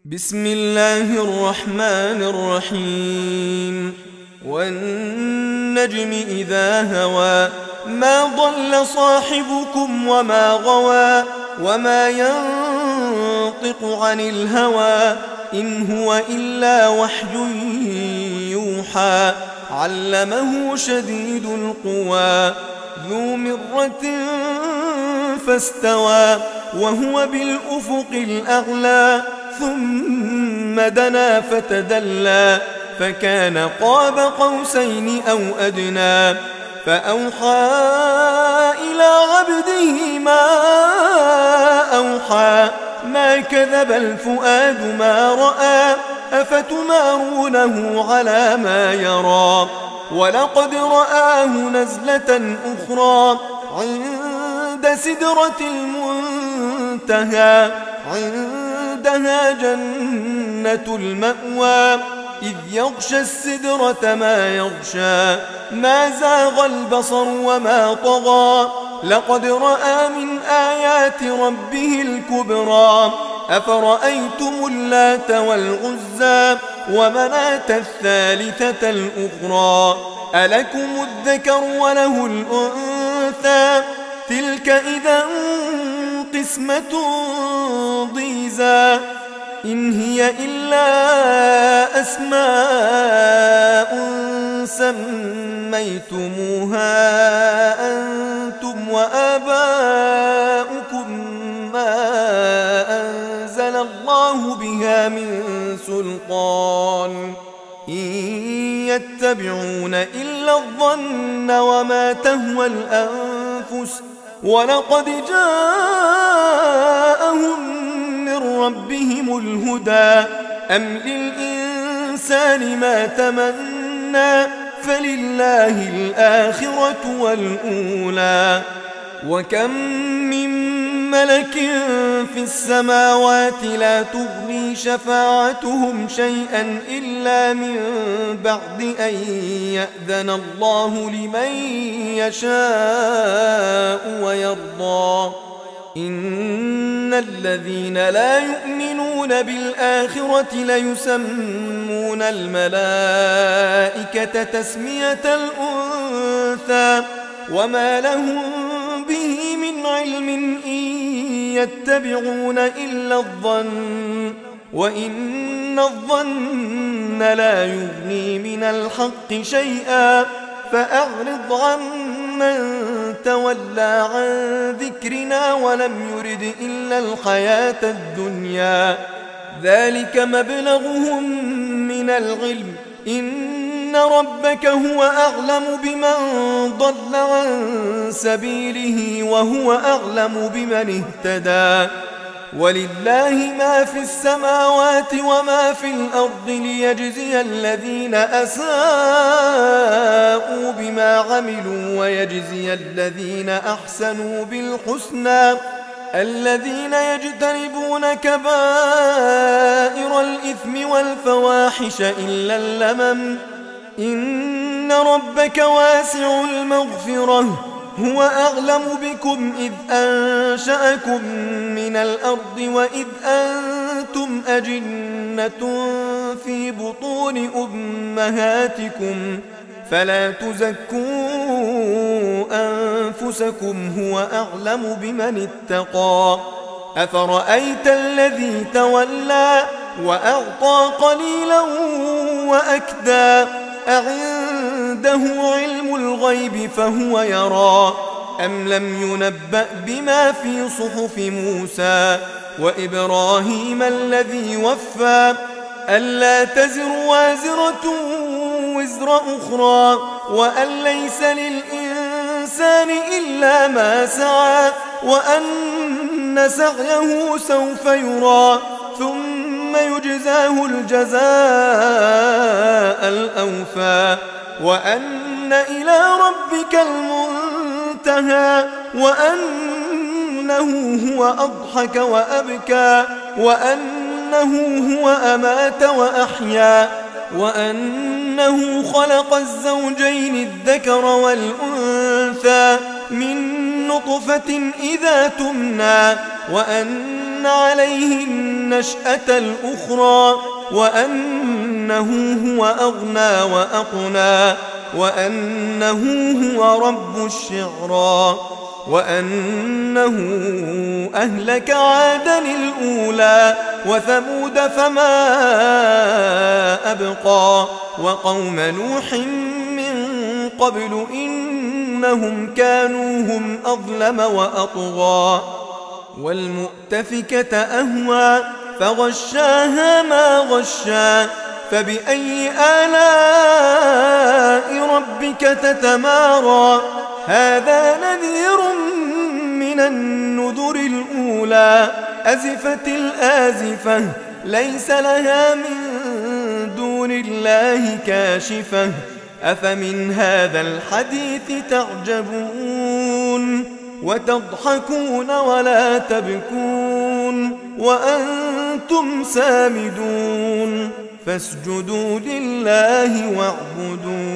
بسم الله الرحمن الرحيم والنجم إذا هوى ما ضل صاحبكم وما غوى وما ينطق عن الهوى إن هو إلا وحي يوحى علمه شديد القوى ذو مرة فاستوى وهو بالأفق الأعلى ثم دنا فتدلى فكان قاب قوسين أو أدنى فأوحى إلى عبده ما أوحى ما كذب الفؤاد ما رأى أفتمارونه على ما يرى ولقد رآه نزلة أخرى عند سدرة المنتهى عندها جنة المأوى إذ يغشى السدرة ما يغشى ما زاغ البصر وما طغى لقد رأى من آيات ربه الكبرى أفرأيتم اللات والعزى ومناة الثالثة الأخرى ألكم الذكر وله الأنثى تلك إذا قسمة ضيزى إن هي إلا أسماء سميتموها أنتم وآباؤكم ما أنزل الله بها من سلطان إن يتبعون إلا الظن وما تهوى الأنفس ولقد جاءهم من ربهم الهدى أم للإنسان ما تمنى فلله الآخرة والأولى وكم من ملك في السماوات لا تغني شفاعتهم شيئا إلا من بعد أن يأذن الله لمن يشاء ويرضى إن الذين لا يؤمنون بالآخرة ليسمون الملائكة تسمية الأنثى وما لهم به من علم إن يتبعون إلا الظن وإن الظن لا يغني من الحق شيئا فأعرض عمن تولى عن ذكرنا ولم يرد إلا الحياة الدنيا ذلك مبلغهم من العلم إن ربك هو أعلم بمن ضل عن سبيله وهو أعلم بمن اهتدى ولله ما في السماوات وما في الأرض ليجزي الذين أساءوا بما عملوا ويجزي الذين أحسنوا بالحسنى الذين يجتنبون كبائر الإثم والفواحش إلا اللمم إن ربك واسع المغفرة هو أعلم بكم إذ أنشأكم من الأرض وإذ أنتم أجنة في بطون أمهاتكم فلا تزكوا أنفسكم هو أعلم بمن اتقى أفرأيت الذي تولى وأعطى قليلا وأكدى أعنده علم الغيب فهو يرى أم لم ينبأ بما في صحف موسى وإبراهيم الذي وفى ألا تزر وازرة وزر أخرى وأن ليس للإنسان إلا ما سعى وأن سعيه سوف يرى ثم يجزاه الجزاء الأوفى وأن إلى ربك المنتهى وأنه هو أضحك وأبكى وأنه هو أمات وأحيا وأنه خلق الزوجين الذكر والأنثى من نطفة إذا تمنى وأن أن عليه النشأة الأخرى وأنه هو أغنى وأقنى وأنه هو رب الشعرى وأنه أهلك عادا الأولى وثمود فما أبقى وقوم نوح من قبل إنهم كانوا هم أظلم وأطغى والمؤتفكة أهوى فغشاها ما غشا فبأي آلاء ربك تتمارى هذا نذير من النذر الأولى أزفت الآزفة ليس لها من دون الله كاشفة أفمن هذا الحديث تعجبون وتضحكون ولا تبكون وأنتم سامدون فاسجدوا لله واعبدوا